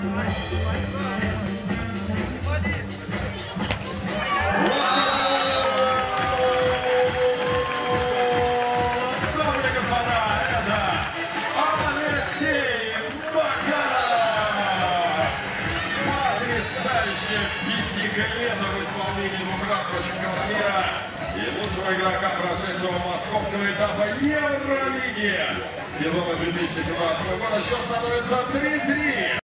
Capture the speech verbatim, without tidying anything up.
Бисигалета в исполнении двух раз чемпиона мира и лучшего игрока прошедшего московского этапа Евролиги сезона две тысячи семнадцатого года. Счет становится три-три.